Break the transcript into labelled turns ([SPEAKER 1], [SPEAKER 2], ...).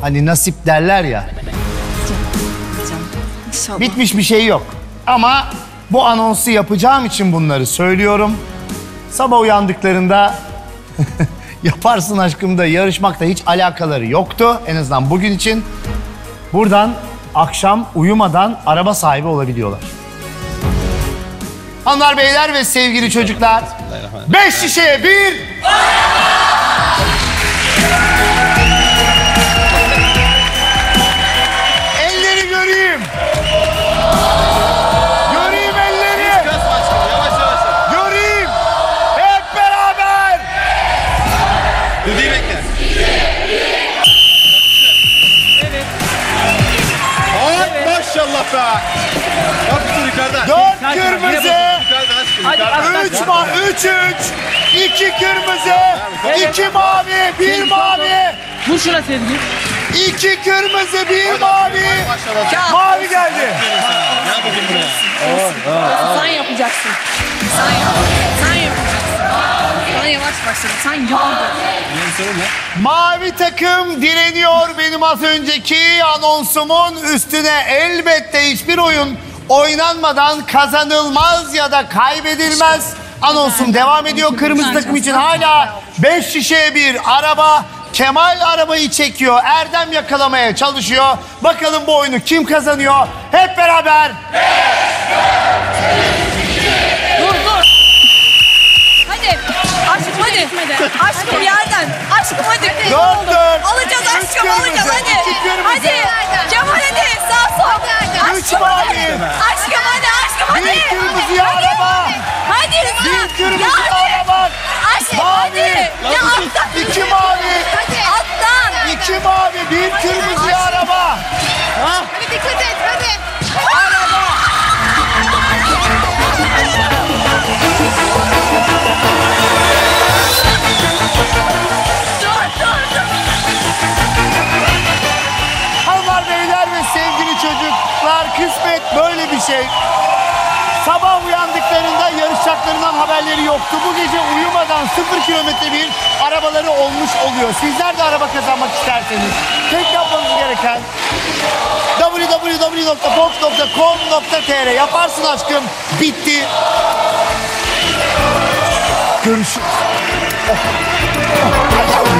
[SPEAKER 1] Hani nasip derler ya. Bitmiş bir şey yok. Ama bu anonsu yapacağım için bunları söylüyorum. Sabah uyandıklarında yaparsın aşkım da yarışmakta hiç alakaları yoktu. En azından bugün için. Buradan akşam uyumadan araba sahibi olabiliyorlar. Hanımlar, beyler ve sevgili çocuklar. 5 şişeye 1. Elleri göreyim. Göreyim elleri. Göreyim. Hep beraber.
[SPEAKER 2] Düdüğü bekle. Evet. Maşallah be. Bak yukarıda.
[SPEAKER 1] 4 kırmızı. 2 kırmızı, 2 mavi, 1 mavi.
[SPEAKER 3] Vur şuna Sezgin.
[SPEAKER 1] 2 kırmızı, 1 mavi. Mavi geldi.
[SPEAKER 4] Sen yapacaksın. Sen yapacaksın. Bana yavaş başladı. Sen yandın.
[SPEAKER 1] Mavi takım direniyor benim az önceki anonsumun üstüne. Elbette hiçbir oyun oynanmadan kazanılmaz ya da kaybedilmez. Anonsum devam ediyor. Kırmızı takım için hala 5 şişeye 1 araba. Kemal arabayı çekiyor. Erdem yakalamaya çalışıyor. Bakalım bu oyunu kim kazanıyor? Hep beraber.
[SPEAKER 4] Dur. Hadi. Aşkım hadi. Aşkım yerden. Aşkım hadi.
[SPEAKER 1] 4.
[SPEAKER 4] Alacağız aşkım alacağız hadi. Hadi. Kemal hadi. Sağ sol.
[SPEAKER 1] 3 mavi.
[SPEAKER 4] Aşkım hadi.
[SPEAKER 1] 1 kırmızı araba.
[SPEAKER 4] Hadi Rıza.
[SPEAKER 1] 1 kırmızı araba.
[SPEAKER 4] Aşkım
[SPEAKER 1] Mavi.
[SPEAKER 4] hadi. Ya alttan.
[SPEAKER 1] 2 mavi.
[SPEAKER 4] Alttan.
[SPEAKER 1] 2 mavi. 1 kırmızı araba.
[SPEAKER 4] Hadi dikkat et hadi.
[SPEAKER 1] Araba. Hanımlar, beyler ve sevgili çocuklar, kısmet böyle bir şey. Sabah uyandıklarında yarışacaklarından haberleri yoktu. Bu gece uyumadan 0 kilometre bir arabaları olmuş oluyor. Sizler de araba kazanmak isterseniz tek yapmanız gereken www.fox.com.tr. Yaparsın aşkım. Bitti. Görüşürüz.